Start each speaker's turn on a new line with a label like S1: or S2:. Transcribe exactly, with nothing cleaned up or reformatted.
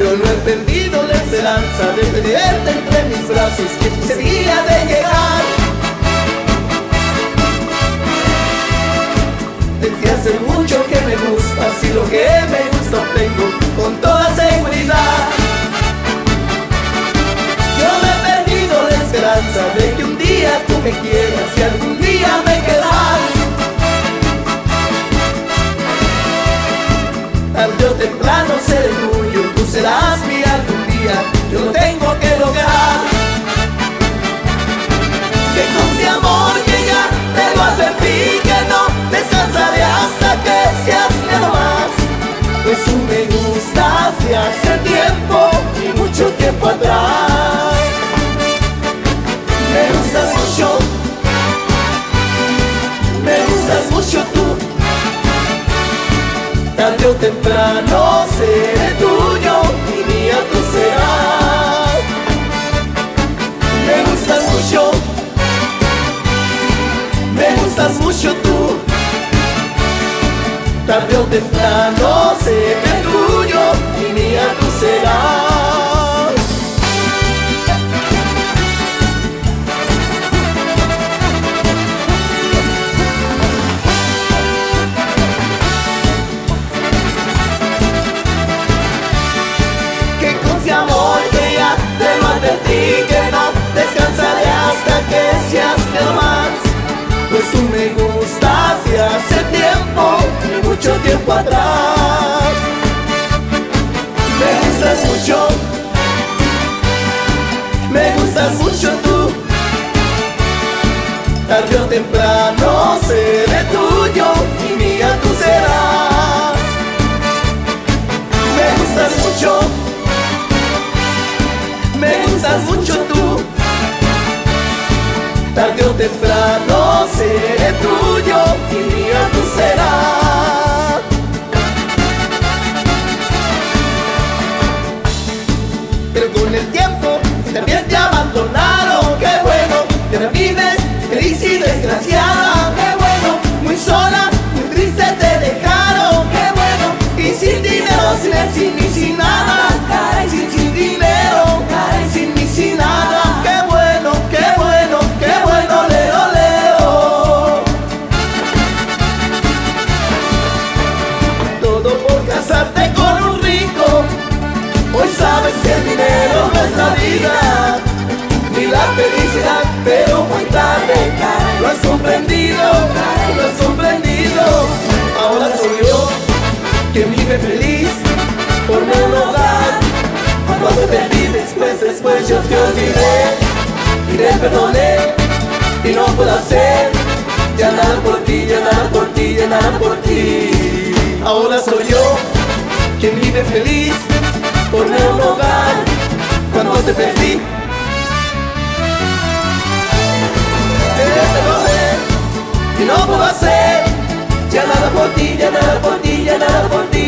S1: Yo no he perdido la esperanza de tenerte entre mis brazos, que ese día de llegar. Desde hace mucho que me gusta, si lo que me gusta obtengo con toda seguridad. Yo no he perdido la esperanza de que un día tú me quieras y algún día me quedarás. Tarde o temprano seré tuyo, tú serás mía algún día, yo lo tengo que lograr. Que con mi amor que ya te lo advertí, que no descansaré hasta que seas mi algo más. Pues tú me gustas de hace tiempo y mucho tiempo atrás. Me gustas mucho, me gustas mucho tú. Tarde o temprano seré tuyo y mía tú serás. Me gustas mucho, me gustas mucho tú. Tarde o temprano seré tuyo y mía tú serás. Y que no descansaré hasta que seas mi algo más. Pues tú me gustas de hace tiempo y mucho tiempo atrás. Me gustas mucho, me gustas mucho tú. Tarde o temprano seré tuyo y mía tú serás. Me gustas mucho, me gustas mucho tú. Tarde o temprano seré tuyo y mía tú serás. Pero con el tiempo también te abandonaron. Qué bueno, que ahora vives feliz y desgraciada. Qué bueno, muy sola, muy triste te dejaron. Qué bueno, y sin dinero, sin él, sin mí, sin nada. Caray, sin, sin dinero, caray, sin mí, sin nada. Qué bueno, qué bueno, qué bueno, leo, leo. Todo por casarte con un rico. Hoy sabes que el dinero no es la vida ni la felicidad, pero muy tarde lo has comprendido, lo has comprendido. Ahora soy yo quien vive feliz, formé un hogar. Cuando te perdí después, después yo te olvidé y te perdoné, y no puedo hacer ya nada por ti, ya nada por ti, ya nada por ti. Ahora soy yo quien vive feliz, formé un hogar. Cuando te perdí, te perdoné, y no puedo hacer ya nada por ti, ya nada por ti, ya nada por ti.